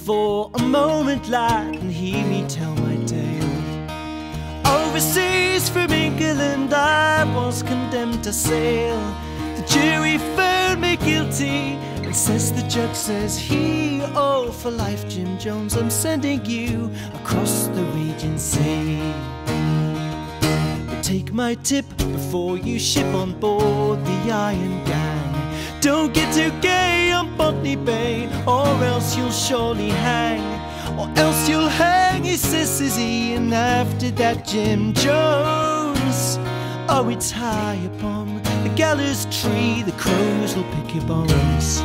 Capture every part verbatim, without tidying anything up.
for a moment, lad, and hear me tell my tale. Overseas from England I was condemned to sail. The jury found me guilty, and says the judge says he, oh, for life, Jim Jones, I'm sending you across the raging sea. But take my tip before you ship on board the Iron Gang. Don't get too gay on Botany Bay, or else you'll surely hang. Or else you'll hang, he says, says he, and after that, Jim Jones, oh, it's high upon the gallows tree, the crows will pick your bones.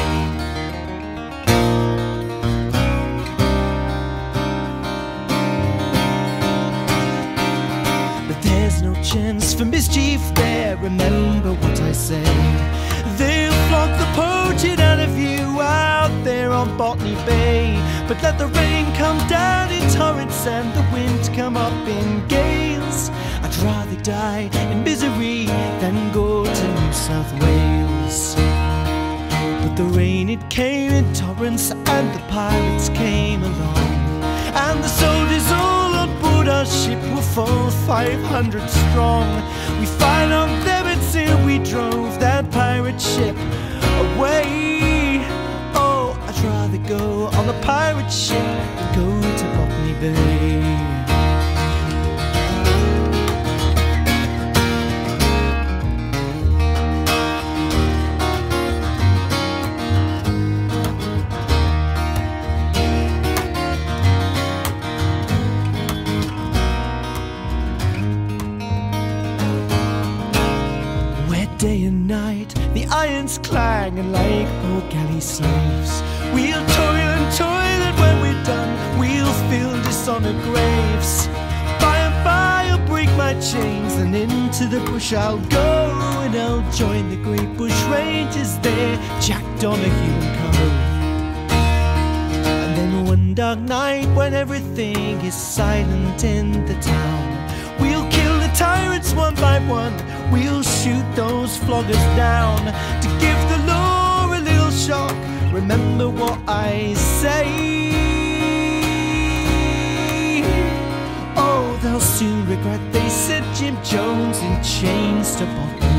But there's no chance for mischief there, remember what I say. They'll flog the poaching out of you out there on Botany Bay. But let the rain come down in torrents and the wind come up in gales. I'd rather die in misery than go to New South Wales. But the rain, it came in torrents, and the pirates came along, and the soldiers all on board our ship were full five hundred strong. We fired on them until we drove that pirate ship away. Oh, I'd rather go on a pirate ship than go to Botany Bay. Day and night, the irons clang, and like poor galley slaves, we'll toil and toil, and when we're done, we'll fill dishonoured graves. By and by I'll break my chains, and into the bush I'll go, and I'll join the great bush rangers there, Jack Donahue and co. And then one dark night, when everything is silent in the town, we'll kill the tyrants one by one, we'll shoot those floggers down. To give the law a little shock, remember what I say. Oh, they'll soon regret they sent Jim Jones in chains to Botany.